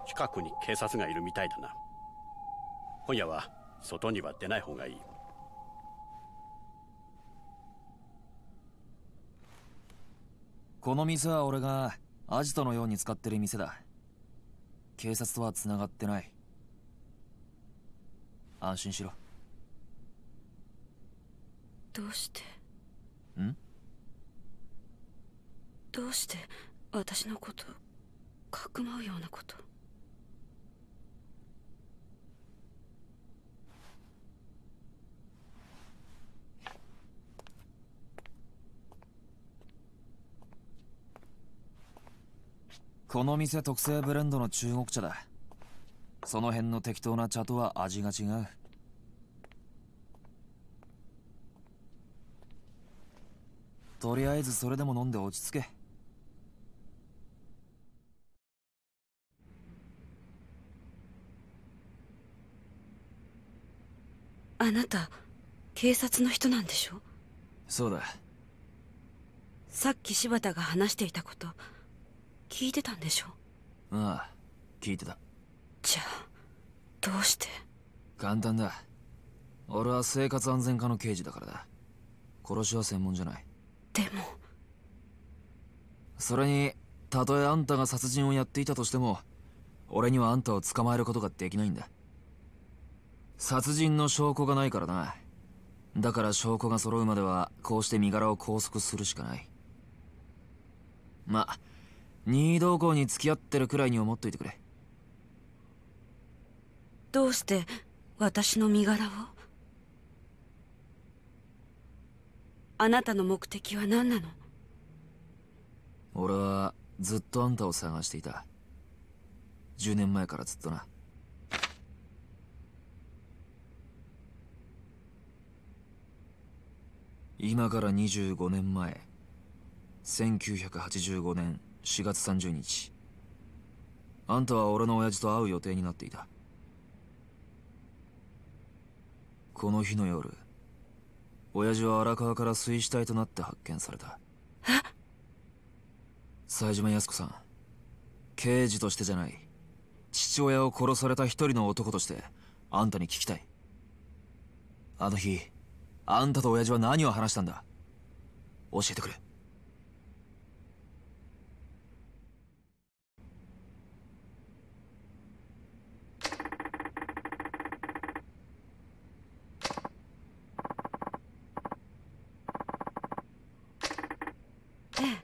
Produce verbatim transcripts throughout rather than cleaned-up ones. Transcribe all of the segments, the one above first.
近くに警察がいるみたいだな。今夜は外には出ない方がいい。 この店は俺がアジトのように使ってる店だ。警察とは繋がってない。安心しろ。 どうしてんどうして私のことかくまうようなこと。 この店特製ブレンドの中国茶だ。その辺の適当な茶とは味が違う。とりあえずそれでも飲んで落ち着け。 あなた警察の人なんでしょ？ そうだ。 さっき柴田が話していたこと聞いてたんでしょ？ ああ、聞いてた。 じゃあどうして？ 簡単だ。俺は生活安全課の刑事だからだ。殺しは専門じゃない。 でもそれに、たとえあんたが殺人をやっていたとしても俺にはあんたを捕まえることができないんだ。殺人の証拠がないからな。だから証拠が揃うまではこうして身柄を拘束するしかない。ま、任意同行に付き合ってるくらいに思っといてくれ。 どうして私の身柄を？あなたの目的は何なの？ 俺はずっとあんたを探していた。じゅうねんまえからずっとな。今からにじゅうごねんまえ、せんきゅうひゃくはちじゅうごねんしがつさんじゅうにち、あんたは俺の親父と会う予定になっていた。この日の夜、親父は荒川から水死体となって発見された。 え？ 冴島靖子さん、刑事としてじゃない、父親を殺された一人の男としてあんたに聞きたい。あの日あんたと親父は何を話したんだ？教えてくれ。 ええ。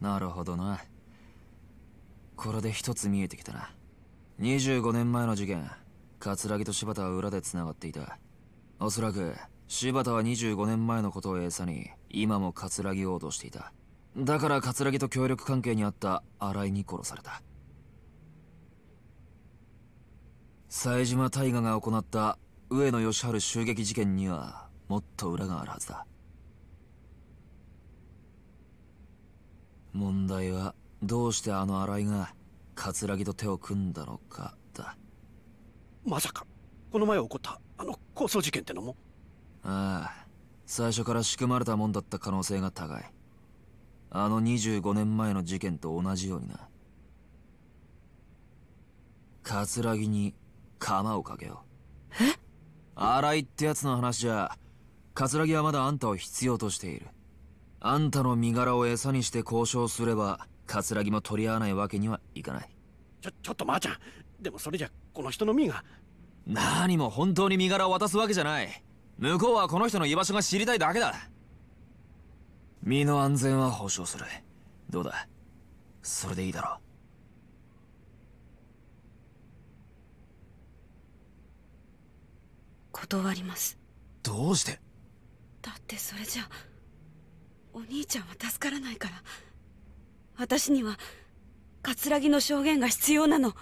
なるほどな。これで一つ見えてきたな。にじゅうごねんまえの事件、桂木と柴田は裏で繋がっていた。おそらく柴田はにじゅうごねんまえのことを餌に今も桂木を脅していた。だから桂木と協力関係にあった新井に殺された。冴島大河が行った上野義治襲撃事件にはもっと裏があるはずだ。問題はどうしてあの新井が桂木と手を組んだのかだ。 まさかこの前起こったあの抗争事件ってのも？ ああ、最初から仕組まれたもんだった可能性が高い。あのにじゅうごねんまえの事件と同じようにな。桂木に鎌をかけよう。 え？ 新井ってやつの話じゃ、桂木はまだあんたを必要としている。あんたの身柄を餌にして交渉すれば桂木も取り合わないわけにはいかない。 ちょちょっとまーちゃん、でもそれじゃこの人の身が。 何も本当に身柄を渡すわけじゃない。向こうはこの人の居場所が知りたいだけだ。身の安全は保証する。どうだ、それでいいだろう。 断ります。 どうして？ だってそれじゃお兄ちゃんは助からないから。私には桂木の証言が必要なの。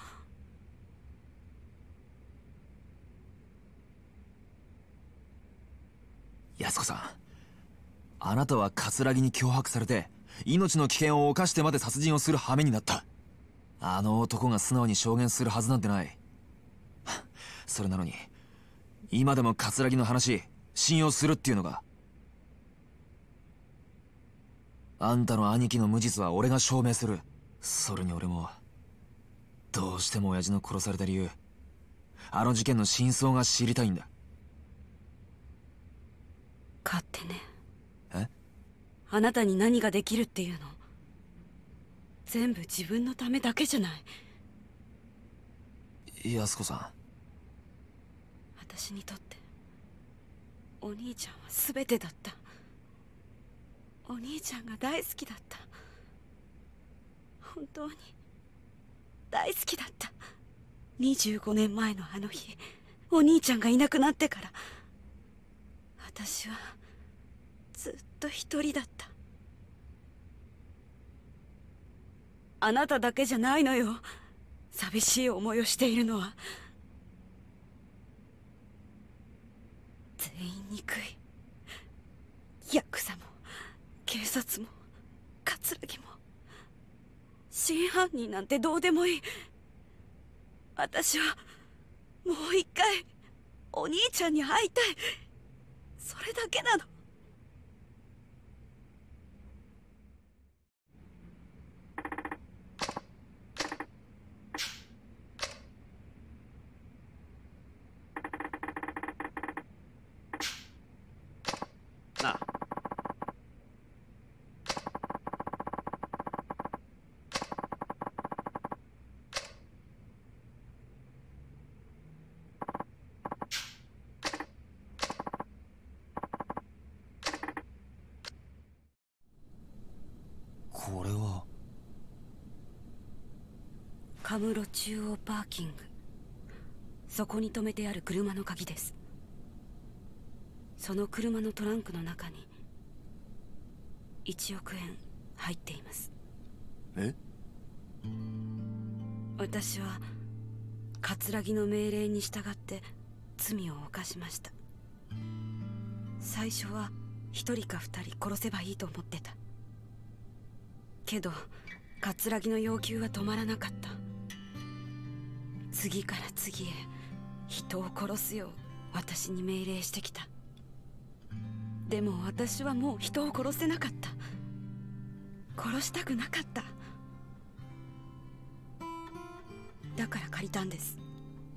安子さん、あなたは桂木に脅迫されて命の危険を冒してまで殺人をする羽目になった。あの男が素直に証言するはずなんてない。それなのに今でも桂木の話信用するっていうのか？あんたの兄貴の無実は俺が証明する。それに俺もどうしても親父の殺された理由、あの事件の真相が知りたいんだ。 勝手ね。 え？ あなたに何ができるっていうの？全部自分のためだけじゃない。 安子さん、 私にとってお兄ちゃんは全てだった。お兄ちゃんが大好きだった。本当に大好きだった。にじゅうごねんまえのあの日、お兄ちゃんがいなくなってから私はずっと一人だった。あなただけじゃないのよ、寂しい思いをしているのは。全員憎い。ヤクザも警察も桂木も。真犯人なんてどうでもいい。私はもう一回お兄ちゃんに会いたい。それだけなの。 なあ、 これはカムロ中央パーキング。そこに止めてある車の鍵です。その車のトランクの中にいちおくえん入っています。 え？ 私は桂木の命令に従って罪を犯しました。最初は一人か二人殺せばいいと思ってたけど、桂木の要求は止まらなかった。次から次へ人を殺すよう私に命令してきた。でも私はもう人を殺せなかった。殺したくなかった。だから借りたんです。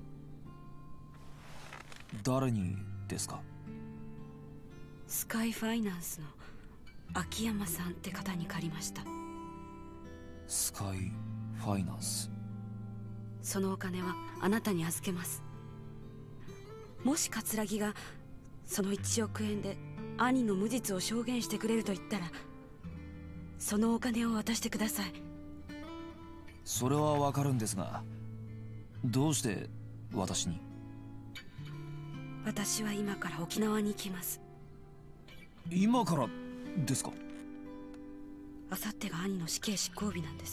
誰にですか？ スカイファイナンスの秋山さんって方に借りました。 スカイファイナンス。 そのお金はあなたに預けます。もし桂木がそのいちおくえんで兄の無実を証言してくれると言ったら、 そのお金を渡してください。 それはわかるんですが、どうして私に？ 私は今から沖縄に行きます。 今からですか？ あさってが兄の死刑執行日なんです。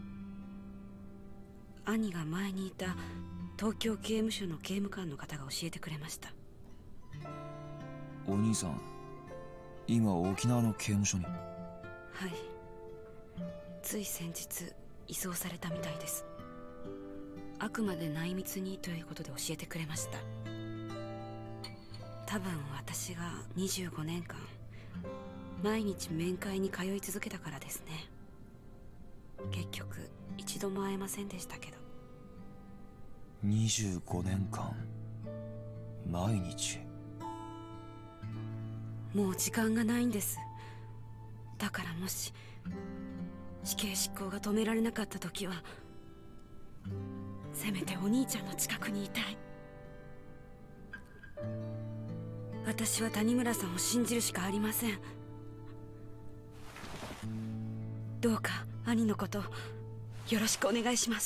兄が前にいた東京刑務所の刑務官の方が教えてくれました。 お兄さん、今沖縄の刑務所に？ はい、つい先日移送されたみたいです。あくまで内密にということで教えてくれました。多分私がにじゅうごねんかん毎日面会に通い続けたからですね。結局一度も会えませんでしたけど。 にじゅうごねんかん毎日。 もう時間がないんです。だからもし死刑執行が止められなかった時は、せめてお兄ちゃんの近くにいたい。私は谷村さんを信じるしかありません。どうか兄のことよろしくお願いします。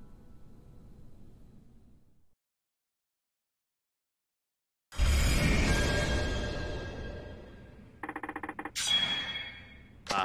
あ、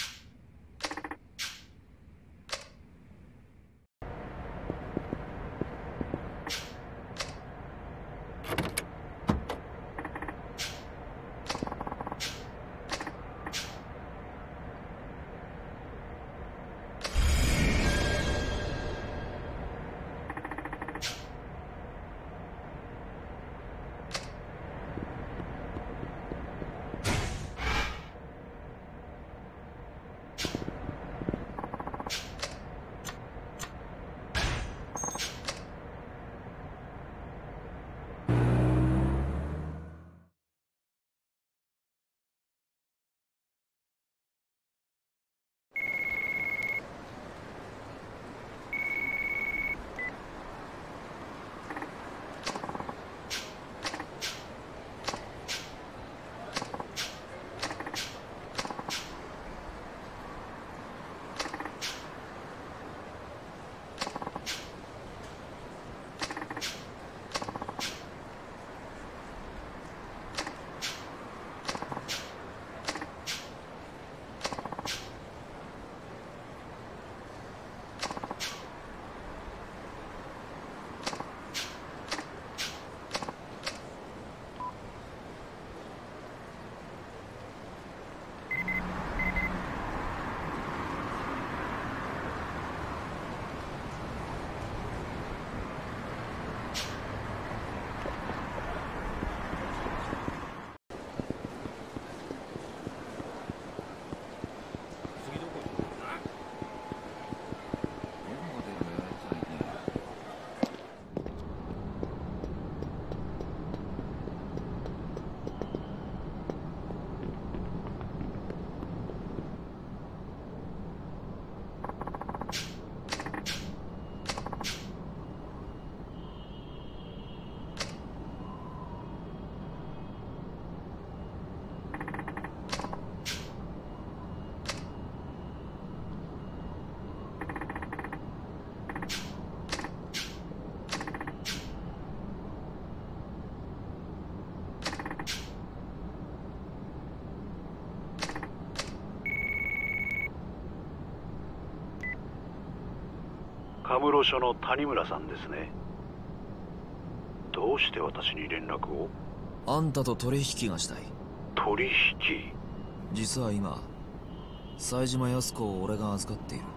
カムロ署の谷村さんですね。どうして私に連絡を？ あんたと取引がしたい。 取引？ 実は今冴島靖子を俺が預かっている。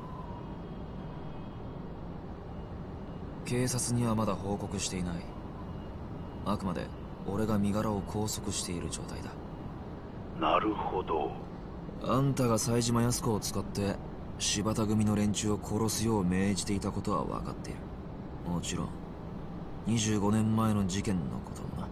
警察にはまだ報告していない。あくまで俺が身柄を拘束している状態だ。 なるほど。 あんたが冴島靖子を使って柴田組の連中を殺すよう命じていたことは分かっている。もちろんにじゅうごねんまえの事件のこともな。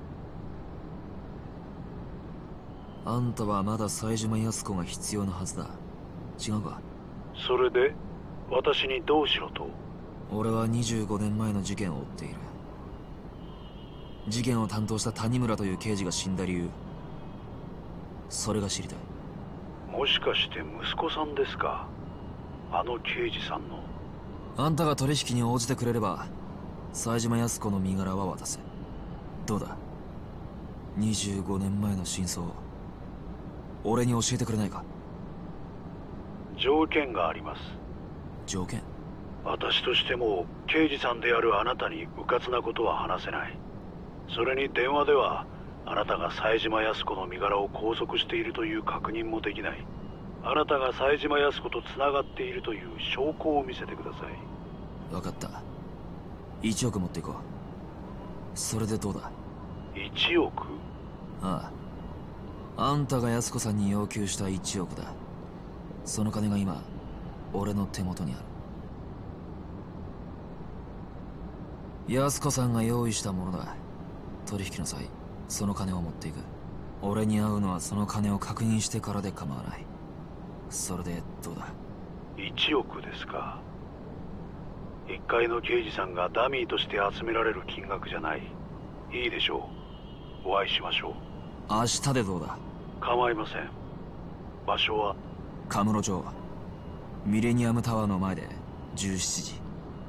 あんたはまだ冴島靖子が必要なはずだ。違うか？ それで私にどうしろと？ 俺はにじゅうごねんまえの事件を追っている。事件を担当した谷村という刑事が死んだ理由、それが知りたい。 もしかして息子さんですか？あの刑事さんの。 あんたが取引に応じてくれれば冴島靖子の身柄は渡す。どうだ、にじゅうごねんまえの真相俺に教えてくれないか？ 条件があります。 条件？ 私としても刑事さんであるあなたに迂闊なことは話せない。それに電話ではあなたが冴島靖子の身柄を拘束しているという確認もできない。あなたが冴島靖子とつながっているという証拠を見せてください。 分かった。いちおく持っていこう。それでどうだ？ いちおく？ ああ、あんたが靖子さんに要求したいちおくだ。その金が今俺の手元にある。靖子さんが用意したものだ。取引の際その金を持っていく。俺に会うのはその金を確認してからで構わない。それでどうだ？ いちおくですか。一階の刑事さんがダミーとして集められる金額じゃない。いいでしょう。お会いしましょう。 明日でどうだ？ 構いません。場所はカムロ町ミレニアムタワーの前でじゅうしちじ。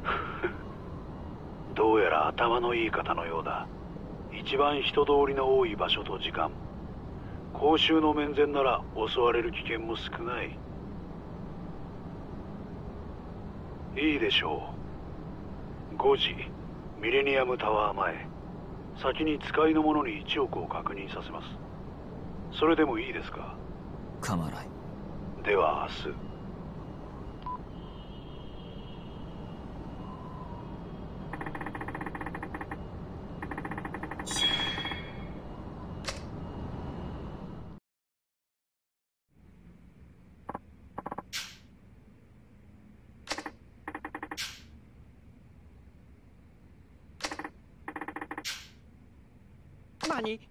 どうやら頭のいい方のようだ。一番人通りの多い場所と時間。公衆の面前なら襲われる危険も少ない。いいでしょう。ごじミレニアムタワー前。先に使いの者にいちおくを確認させます。それでもいいですか？ 構わない。 では明日。 何？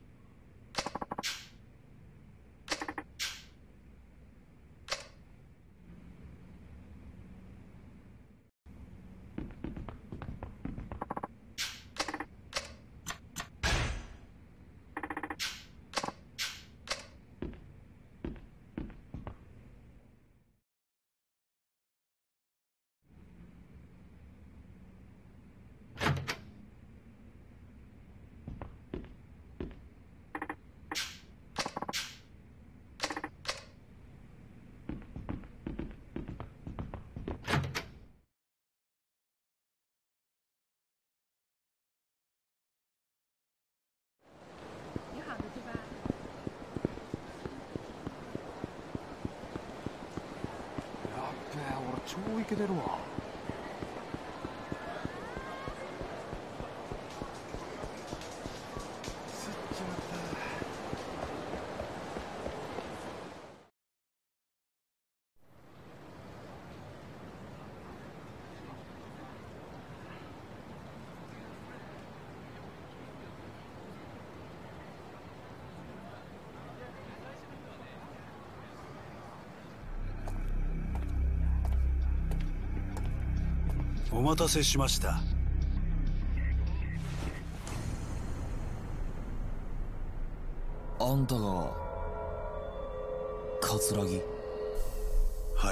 超イケてるわ。すっちまった。 お待たせしました。 あんたが桂木？ はい。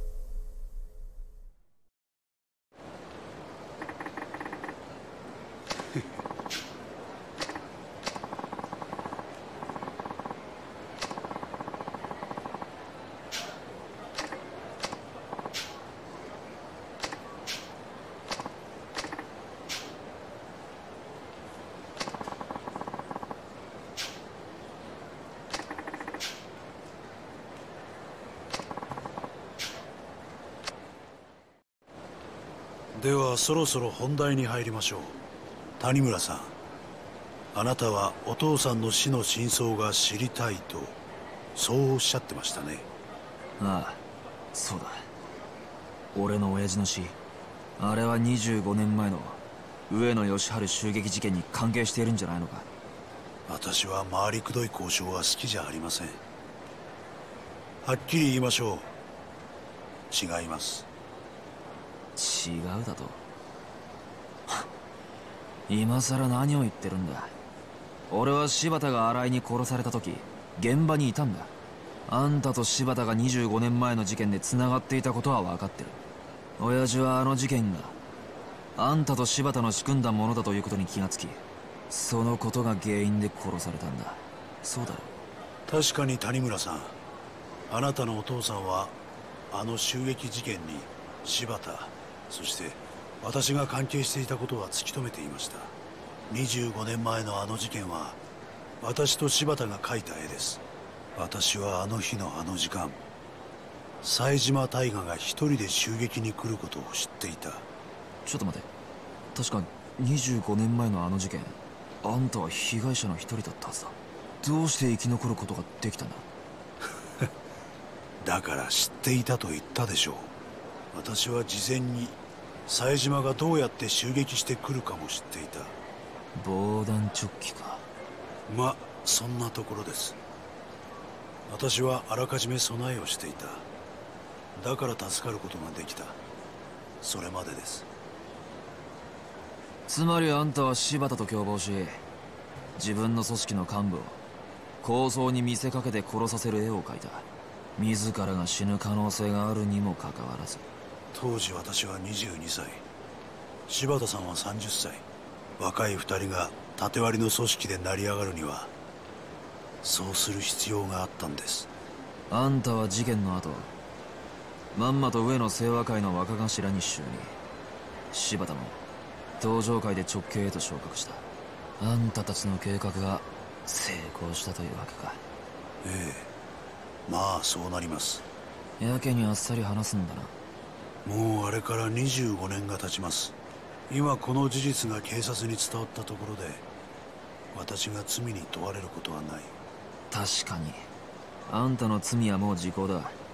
ではそろそろ本題に入りましょう。谷村さん、あなたはお父さんの死の真相が知りたいとそうおっしゃってましたね。 ああ、そうだ。俺の親父の死、あれはにじゅうごねんまえの上野義治襲撃事件に関係しているんじゃないのか？ 私は回りくどい交渉は好きじゃありません。はっきり言いましょう。違います。 違うだと？今さら何を言ってるんだ。俺は柴田が新井に殺された時現場にいたんだ。 あんたと柴田がにじゅうごねんまえの事件で繋がっていたことは分かってる。親父はあの事件があんたと柴田の仕組んだものだということに気がつき、そのことが原因で殺されたんだ。そうだろう。確かに谷村さん、あなたのお父さんはあの襲撃事件に柴田、そして私が関係していたことは突き止めていました。にじゅうごねんまえのあの事件は私と柴田が描いた絵です。私はあの日のあの時間、冴島大河が一人で襲撃に来ることを知っていた。 ちょっと待て、確かにじゅうごねんまえのあの事件、あんたは被害者の一人だったはずだ。どうして生き残ることができたんだ？ だから知っていたと言ったでしょう。私は事前に冴島がどうやって襲撃してくるかも知っていた。 防弾チョッキか。 ま、そんなところです。私はあらかじめ備えをしていた。だから助かることができた。それまでです。 つまりあんたは柴田と共謀し、自分の組織の幹部を抗争に見せかけて殺させる絵を描いた。自らが死ぬ可能性があるにもかかわらず。 当時私はにじゅうにさい、柴田さんはさんじゅっさい。若い二人が縦割りの組織で成り上がるにはそうする必要があったんです。 あんたは事件の後、まんまと上野清和会の若頭に就任。柴田も登場会で直系へと昇格した。あんたたちの計画が成功したというわけか。 ええ、まあそうなります。 やけにあっさり話すんだな。 もうあれからにじゅうごねんが経ちます。今この事実が警察に伝わったところで私が罪に問われることはない。 確かにあんたの罪はもう時効だ。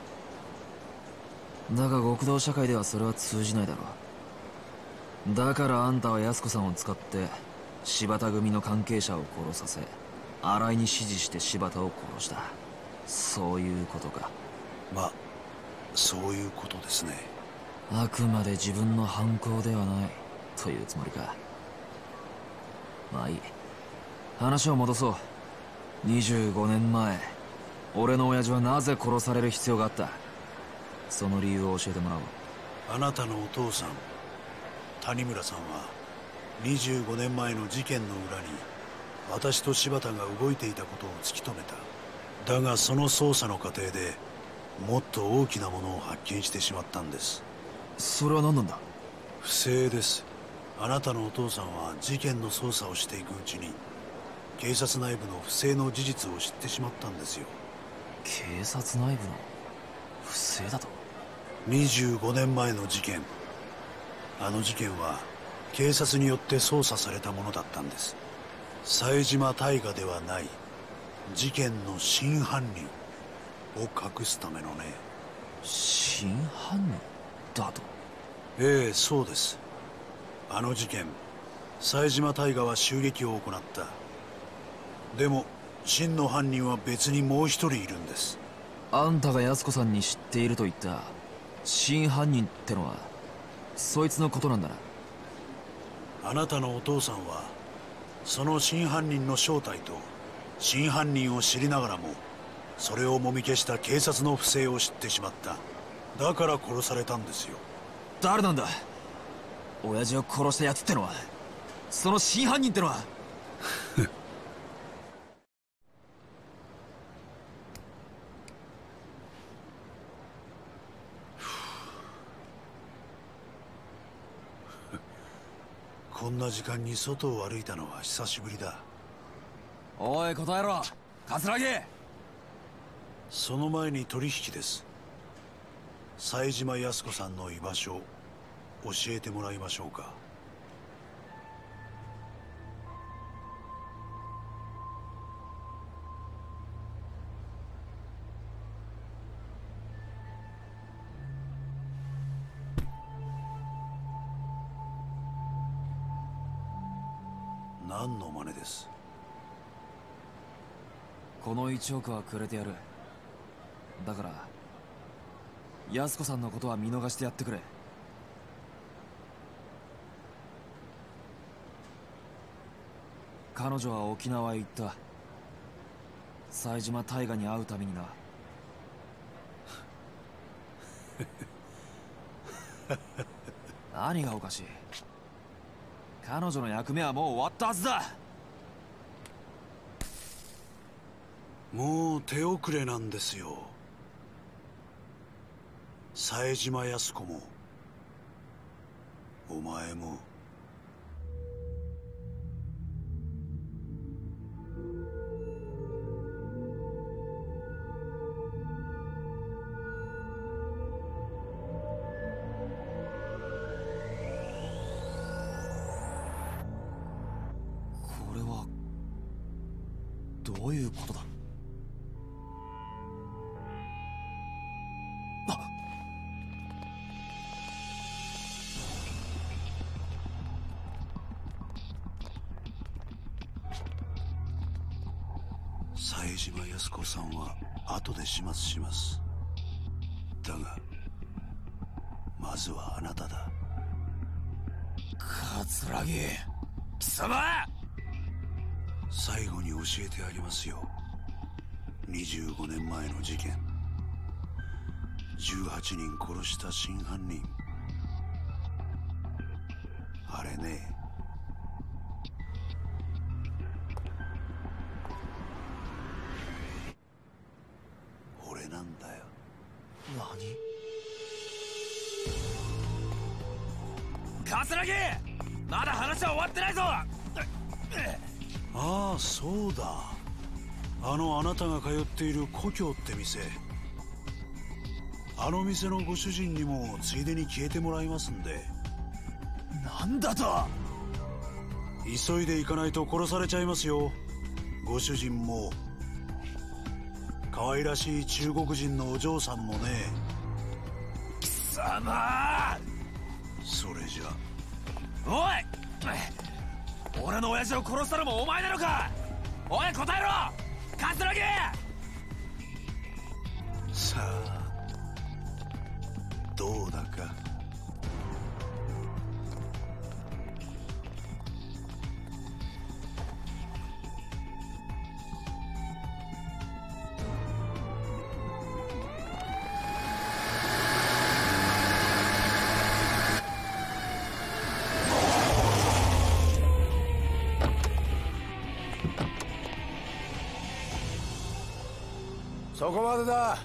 だが極道社会ではそれは通じないだろう。だからあんたは安子さんを使って柴田組の関係者を殺させ、新井に指示して柴田を殺した。そういうことか。 まあそういうことですね。 あくまで自分の犯行ではないというつもりか。まあいい、話を戻そう。にじゅうごねんまえ、俺の親父はなぜ殺される必要があった？その理由を教えてもらおう。 あなたのお父さん谷村さんはにじゅうごねんまえの事件の裏に私と柴田が動いていたことを突き止めた。だがその捜査の過程でもっと大きなものを発見してしまったんです。 それは何なんだ？ 不正です。あなたのお父さんは事件の捜査をしていくうちに警察内部の不正の事実を知ってしまったんですよ。 警察内部の不正だと？ にじゅうごねんまえの事件、あの事件は警察によって捜査されたものだったんです。冴島大河ではない事件の真犯人を隠すためのね。 真犯人だと？ ええ、そうです。あの事件、冴島大河は襲撃を行った。でも真の犯人は別にもう一人いるんです。 あんたが安子さんに知っていると言った真犯人ってのはそいつのことなんだな。 あなたのお父さんはその真犯人の正体と真犯人を知りながらもそれをもみ消した警察の不正を知ってしまった。だから殺されたんですよ。 誰なんだ親父を殺したやつってのは？その真犯人ってのは？ こんな時間に外を歩いたのは久しぶりだ。 おい答えろ桂木。 その前に取引です。冴島康子さんの居場所教えてもらいましょうか。何の真似です？ このいちおくはくれてやる。だから安子さんのことは見逃してやってくれ。彼女は沖縄へ行った。冴島大河に会うためにな。 何がおかしい？彼女の役目はもう終わったはずだ。 もう手遅れなんですよ。冴島靖子もお前も。 これはどういうことだ？ 冴島靖子さんは後で始末します。だがまずはあなただ。 桂木、貴様！ 最後に教えてあげますよ。にじゅうごねんまえの事件、じゅうはちにん殺した真犯人、あれね、俺なんだよ。 何？桂木！まだ話は終わってないぞ！ ああ、そうだ。あのあなたが通っている故郷って店、あの店のご主人にもついでに消えてもらいますんで。 なんだと？ 急いで行かないと殺されちゃいますよ。ご主人も可愛らしい中国人のお嬢さんもね。 貴様！ それじゃ。 おい！俺の親父を殺したのもお前なのか？おい、答えろ！桂木！ さあ、どうだか。 そこまでだ。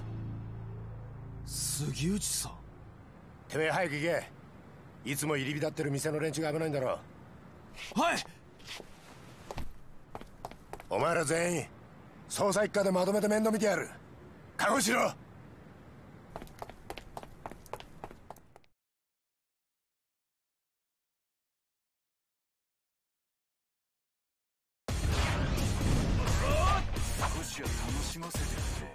杉内さん。 てめえ早く行け。いつも入り浸ってる店の連中が危ないんだろ。 はい。 お前ら全員捜査一課でまとめて面倒見てやる。覚悟しろ。 少しは楽しませてくれ。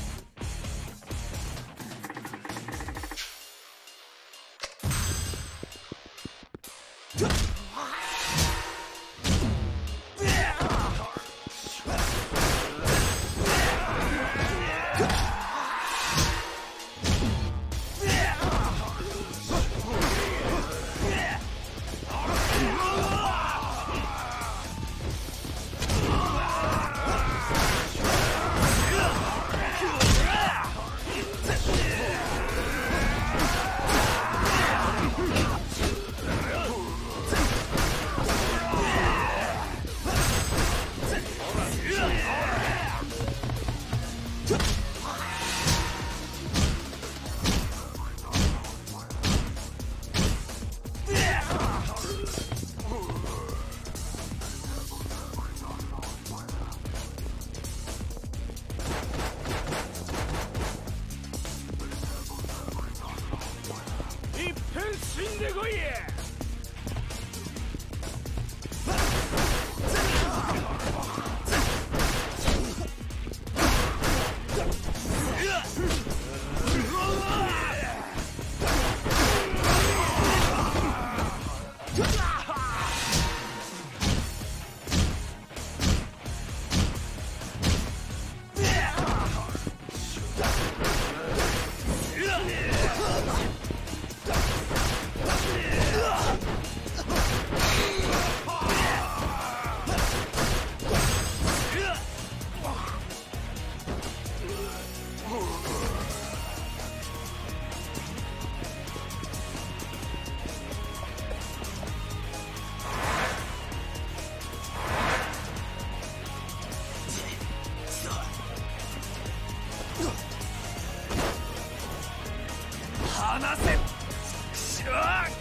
死んでこいや。 離せ。しゃあ。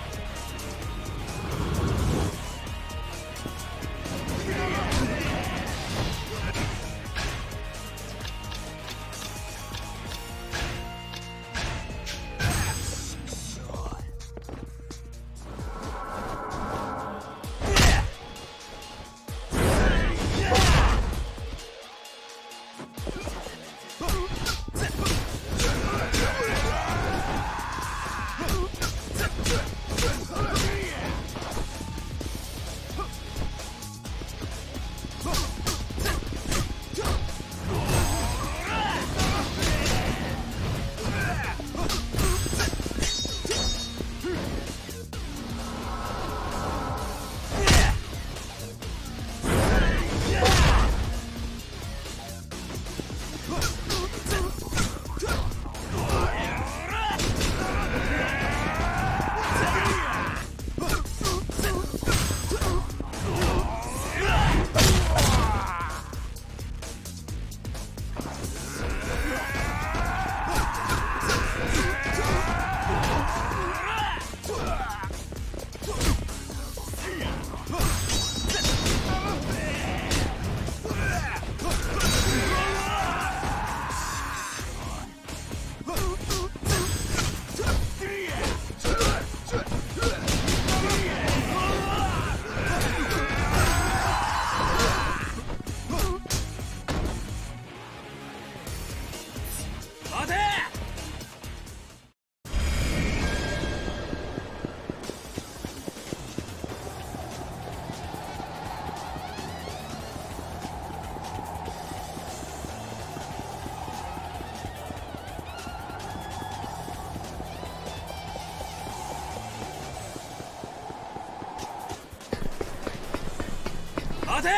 待て！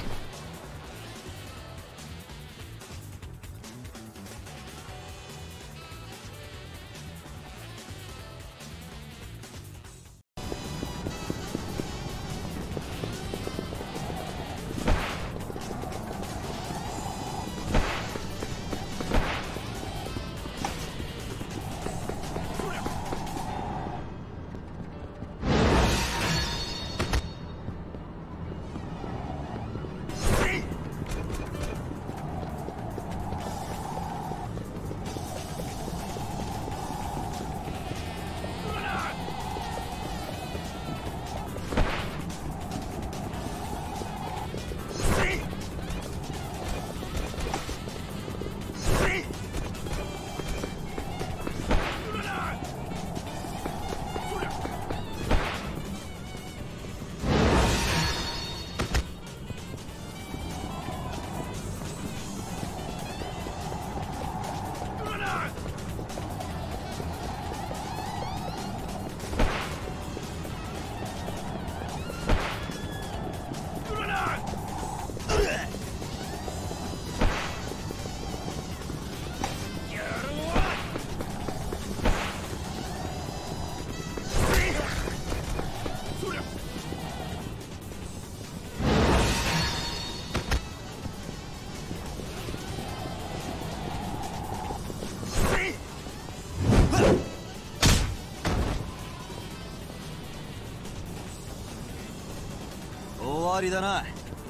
終わりだな。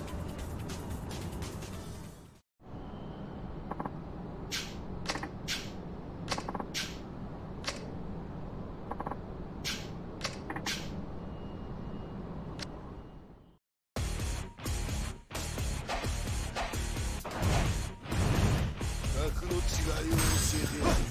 格の違いを教えてやる。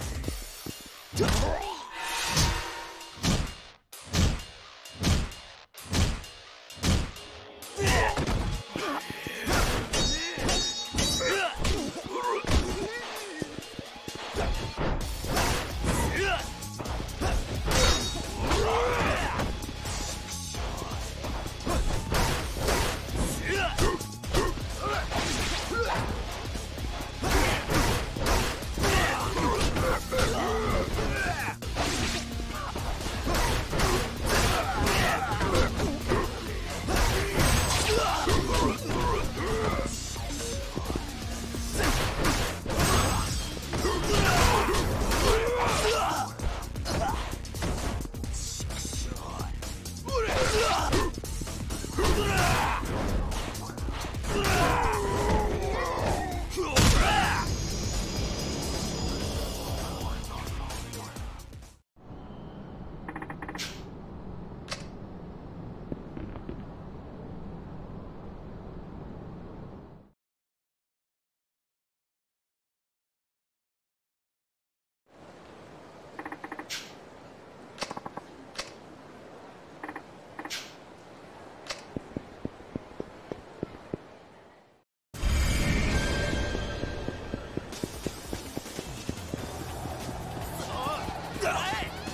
か。